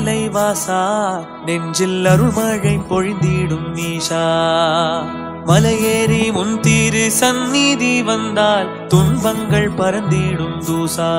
மலை வாசா நெஞ்சில் அருள்மழை பொழிந்திடும் ஈஷா மலையேறி உன் திரு சந்நிதி வந்தால் துன்பங்கள் பறந்திடும் தூசா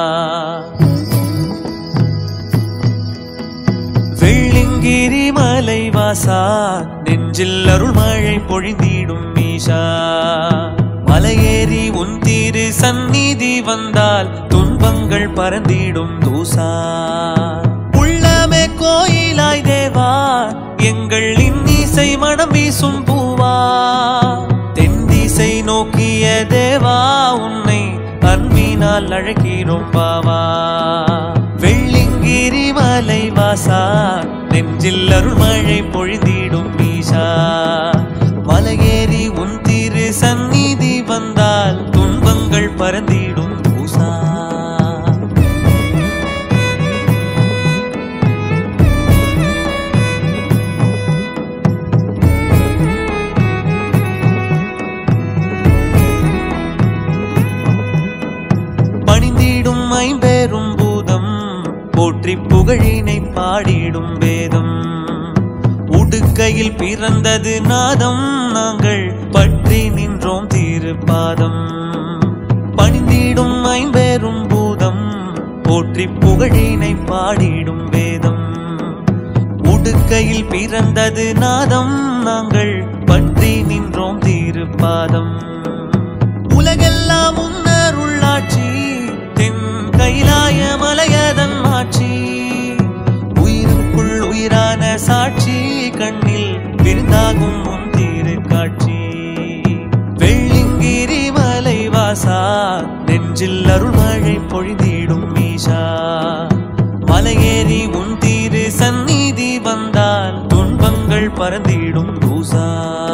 வெள்ளிங்கிரி மலை வாசா நெஞ்சில் அருள்மழை பொழிந்திடும் ஈஷா மலையேறி உன் திரு சந்நிதி வந்தால் துன்பங்கள் பறந்திடும் தூசா உள்ளமே கோயிலாய் தேவா எங்கள் இன்னிசை மனம் வீசும் பூவா தென் திசை நோக்கிய தேவா உன்னை அன்பினால் அழைக்கிறோம் பாவா வெள்ளிங்கிரி மலை வாசா நெஞ்சில் அருள்மழை பொழிந்திடும் ஈஷா மலையேறி உன் திரு சந்நிதி வந்தால் துன்பங்கள் பறந்திடும் தூசா பணிந்திடும் ஐம்பெரும் பூதம் போற்றி புகழினை பாடிடும் வேதம் உடுக்கையில் பிறந்தது நாதம் நாங்கள் பற்றி நின்றோம் திருப்பாதம் பணிந்திடும் ஐம்பெரும் பூதம் போற்றி புகழினை பாடிடும் வேதம் உடுக்கையில் பிறந்தது நாதம் நாங்கள் பற்றி நின்றோம் திருப்பாதம் உலகெல்லாம் உன்னருள்ளாட்சி தென் கைலாய மலையதன் ஆட்சி உயிருக்குள் உயிரான சாட்சி கண்ணில் விருந்தாகும் உன் திரு காட்சி வெள்ளிங்கிரி மலை வாசா நெஞ்சில் அருள்மழை பொழிந்திடும் ஈஷா மலையேறி உன் திரு சந்நிதி வந்தால் துன்பங்கள் பறந்திடும் தூசா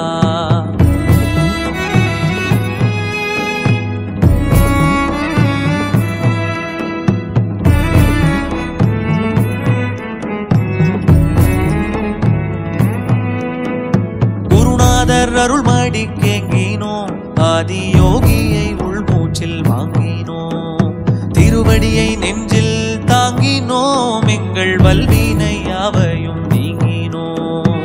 அருள்மடி கேங்கினோம் ஆதி யோகியை உள்மூச்சில் வாங்கினோம் திருவடியை நெஞ்சில் தாங்கினோம் எங்கள் வல்வினை யாவையும் நீங்கினோம்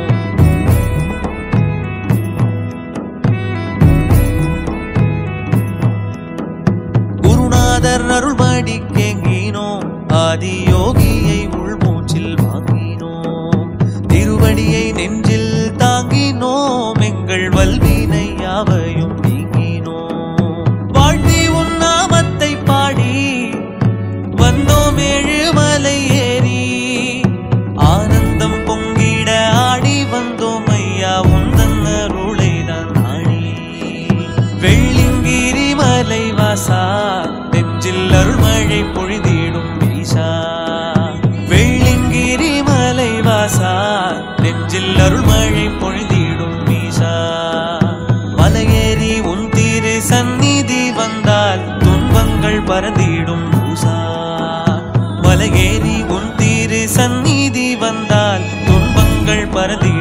குருநாதர் அருள்மடி கேங்கினோம் ஆதி யோகியை உள்மூச்சில் வாங்கினோம் திருவடியை நெஞ்சில் தாங்கினோம் எங்கள் வல்வினை யாவையும் நீங்கினோம் வாழ்த்தி உன் நாமத்தை பாடி வந்தோம் ஏழுமலை ஏறி ஆனந்தம் பொங்கிட ஆடி வந்தோம் ஐயா உந்தன் அருளைதான் நாடி வெள்ளிங்கிரி மலை வாசா நெஞ்சில் அருள்மழை பொழிந்திடும் ஈஷா வெள்ளிங்கிரி மலை வாசா நெஞ்சில் அருள்மழை பொழிந்திடும் ஈஷா மலையேறி உன் திரு சந்நிதி வந்தால் துன்பங்கள் பறந்திடும் தூசா மலையேறி உன் திரு சந்நிதி வந்தால் துன்பங்கள் பறந்திடும்